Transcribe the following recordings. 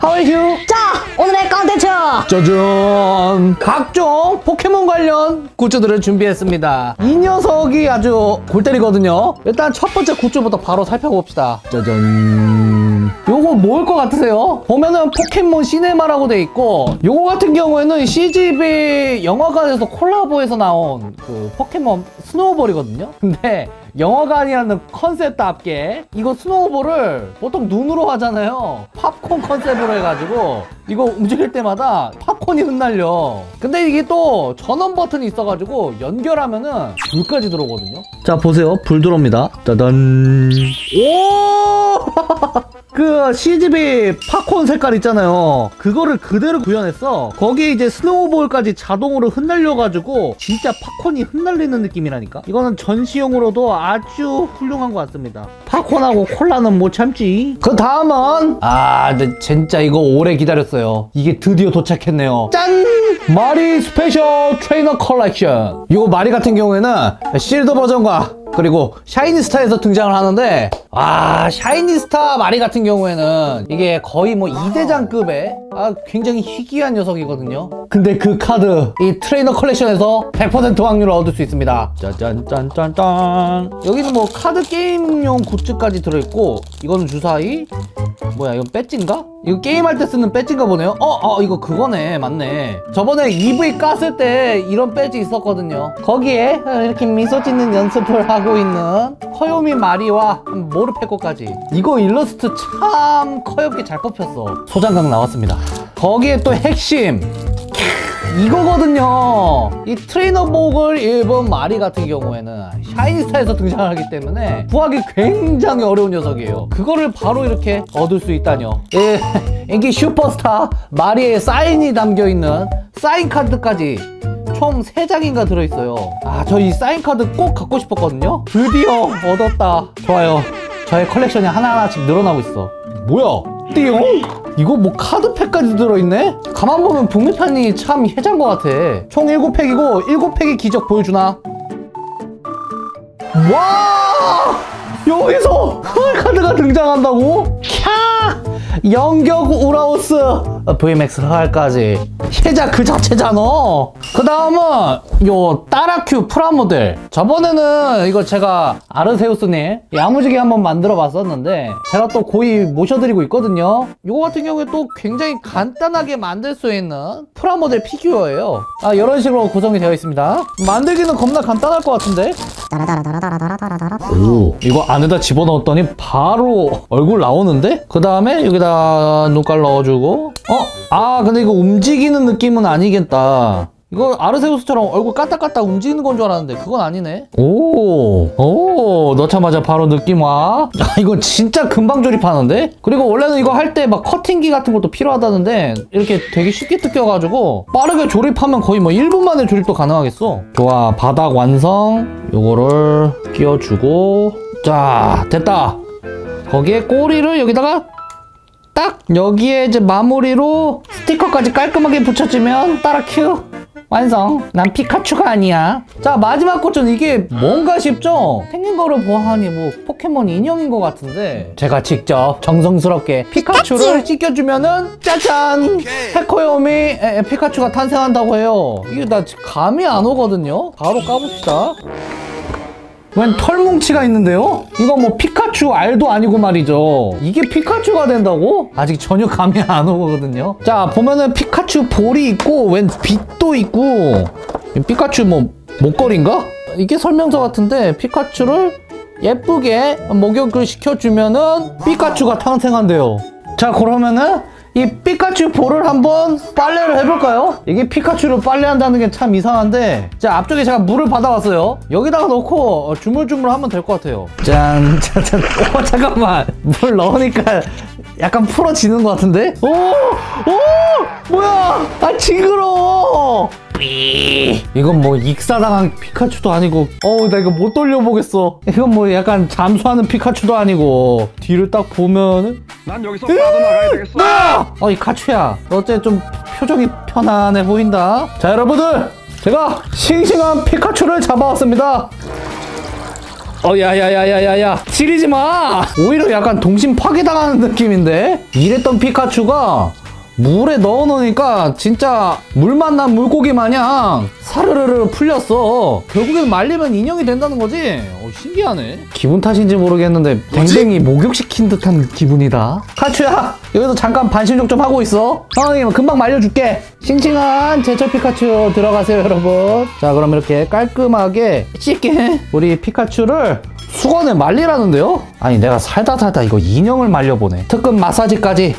How are you? 자, 오늘의 컨텐츠! 짜잔! 각종 포켓몬 관련 굿즈들을 준비했습니다. 이 녀석이 아주 골 때리거든요. 일단 첫 번째 굿즈부터 바로 살펴봅시다. 짜잔! 요거 뭘 것 같으세요? 보면은 포켓몬 시네마라고 돼 있고, 요거 같은 경우에는 CGV 영화관에서 콜라보해서 나온 그 포켓몬 스노우볼이거든요. 근데 영화관이라는 컨셉답게 이거 스노우볼을 보통 눈으로 하잖아요. 팝콘 컨셉으로 해가지고 이거 움직일 때마다 팝콘이 흩날려. 근데 이게 또 전원 버튼이 있어가지고 연결하면은 불까지 들어오거든요. 자, 보세요. 불 들어옵니다. 짜잔. 오! 그 CGV 팝콘 색깔 있잖아요. 그거를 그대로 구현했어. 거기에 이제 스노우볼까지 자동으로 흩날려가지고 진짜 팝콘이 흩날리는 느낌이라니까. 이거는 전시용으로도 아주 훌륭한 것 같습니다. 팝콘하고 콜라는 못 참지. 그 다음은 근데 진짜 이거 오래 기다렸어요. 이게 드디어 도착했네요. 짠! 마리 스페셜 트레이너 컬렉션. 이거 마리 같은 경우에는 실드 버전과 그리고 샤이니스타에서 등장을 하는데, 샤이니스타 마리 같은 경우에는 이게 거의 뭐 2대장급의 굉장히 희귀한 녀석이거든요. 근데 그 카드 이 트레이너 컬렉션에서 100% 확률을 얻을 수 있습니다. 짠짠짠짠짠. 여기는 뭐 카드 게임용 굿즈까지 들어있고, 이거는 주사위. 뭐야, 이건 배지인가? 이거 게임할 때 쓰는 배지인가 보네요. 이거 그거네. 맞네. 저번에 EV 깠을 때 이런 배지 있었거든요. 거기에 이렇게 미소 짓는 연습을 하고 있는 커요미 마리와 모르페코까지. 이거 일러스트 참 커엽게 잘 뽑혔어. 소장각 나왔습니다. 거기에 또 핵심 이거거든요. 이 트레이너복을 입은 마리 같은 경우에는 샤이니스타에서 등장하기 때문에 구하기 굉장히 어려운 녀석이에요. 그거를 바로 이렇게 얻을 수 있다뇨. 예, 인기 슈퍼스타 마리의 사인이 담겨있는 사인 카드까지 총 3장인가 들어있어요. 저 이 사인 카드 꼭 갖고 싶었거든요. 드디어 얻었다. 좋아요. 저의 컬렉션이 하나하나씩 늘어나고 있어. 뭐야? 띠용? 이거 뭐 카드팩까지 들어있네? 가만 보면 북미판이 참 해자인 것 같아. 총 7팩이고 7팩의 기적 보여주나? 와! 여기서 카드가 등장한다고? 캬! 영격 우라우스 VMAX 흑알까지 해자 그 자체잖아. 그 다음은 요 따라큐 프라모델. 저번에는 이거 제가 아르세우스님 야무지게 한번 만들어 봤었는데 제가 또 고이 모셔드리고 있거든요. 이거 같은 경우에 또 굉장히 간단하게 만들 수 있는 프라모델 피규어예요. 이런 식으로 구성이 되어 있습니다. 만들기는 겁나 간단할 것 같은데. 오, 이거 안에다 집어넣었더니 바로 얼굴 나오는데? 그 다음에 여기다 눈깔 넣어주고, 근데 이거 움직이는 느낌은 아니겠다. 이거 아르세우스처럼 얼굴 까딱까딱 움직이는 건 줄 알았는데 그건 아니네. 오, 넣자마자 바로 느낌 와. 이거 진짜 금방 조립하는데? 그리고 원래는 이거 할 때 막 커팅기 같은 것도 필요하다는데 이렇게 되게 쉽게 뜯겨가지고 빠르게 조립하면 거의 뭐 1분 만에 조립도 가능하겠어. 좋아, 바닥 완성. 요거를 끼워주고, 자, 됐다. 거기에 꼬리를 여기다가 딱 여기에 이제 마무리로 스티커까지 깔끔하게 붙여주면 따라 큐 완성. 난 피카츄가 아니야. 자, 마지막 굿즈는 이게 뭔가 싶죠? 생긴 거를 보아하니 뭐 포켓몬 인형인 것 같은데 제가 직접 정성스럽게 피카츄를 찢겨주면은 짜잔! 해코요미 피카츄가 탄생한다고 해요. 이게 나 감이 안 오거든요? 바로 까봅시다. 웬 털뭉치가 있는데요? 이거 뭐 피카츄 알도 아니고 말이죠. 이게 피카츄가 된다고? 아직 전혀 감이 안 오거든요. 자, 보면은 피카츄 볼이 있고 웬 빛도 있고, 피카츄 뭐 목걸이인가? 이게 설명서 같은데 피카츄를 예쁘게 목욕을 시켜주면은 피카츄가 탄생한대요. 자, 그러면은 이 피카츄 볼을 한번 빨래를 해볼까요? 이게 피카츄를 빨래한다는 게 참 이상한데, 자, 앞쪽에 제가 물을 받아왔어요. 여기다가 넣고 주물주물 하면 될 것 같아요. 짠, 짠. 잠깐만. 물 넣으니까 약간 풀어지는 것 같은데? 뭐야? 징그러워. 이건 뭐 익사당한 피카츄도 아니고, 나 이거 못 돌려보겠어. 이건 뭐 약간 잠수하는 피카츄도 아니고. 뒤를 딱 보면은 난 여기서 빠져나가야 되겠어. 이 카츄야, 너 어째 좀 표정이 편안해 보인다. 자, 여러분들, 제가 싱싱한 피카츄를 잡아왔습니다. 야야야야야야 지리지 마. 오히려 약간 동심 파괴당하는 느낌인데. 이랬던 피카츄가 물에 넣어놓으니까 진짜 물 만난 물고기 마냥 사르르르 풀렸어. 결국엔 말리면 인형이 된다는 거지. 신기하네. 기분 탓인지 모르겠는데 댕댕이 목욕시킨 듯한 기분이다. 카츄야, 여기서 잠깐 반신욕 좀 하고 있어. 상황이면 금방 말려줄게. 싱싱한 제철 피카츄 들어가세요, 여러분. 자, 그럼 이렇게 깔끔하게 씻게 우리 피카츄를 수건에 말리라는데요? 아니, 내가 살다 이거 인형을 말려보네. 특급 마사지까지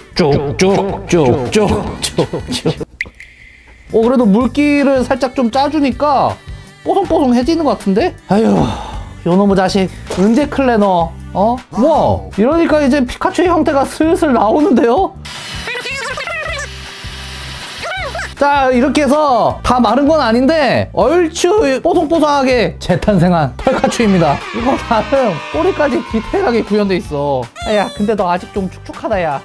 쭉쭉쭉쭉쭉쭉. 그래도 물기를 살짝 좀 짜주니까 뽀송뽀송해지는 것 같은데? 아휴, 요놈의 자식 언제 클레너? 뭐 이러니까 이제 피카츄의 형태가 슬슬 나오는데요? 자, 이렇게 해서 다 마른 건 아닌데 얼추 뽀송뽀송하게 재탄생한 털카츄입니다. 이거 나름 꼬리까지 디테일하게 구현돼 있어. 야, 근데 너 아직 좀 축축하다. 야,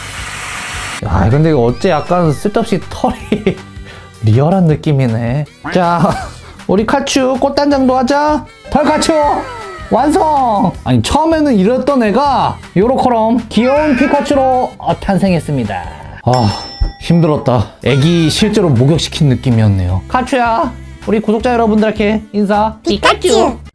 근데 이거 어째 약간 쓸데없이 털이 리얼한 느낌이네. 자, 우리 카츄 꽃단장도 하자. 털카츄 완성! 아니, 처음에는 이랬던 애가 요렇게럼 귀여운 피카츄로 탄생했습니다. 힘들었다. 애기 실제로 목욕시킨 느낌이었네요. 카츄야, 우리 구독자 여러분들께 인사. 피카츄!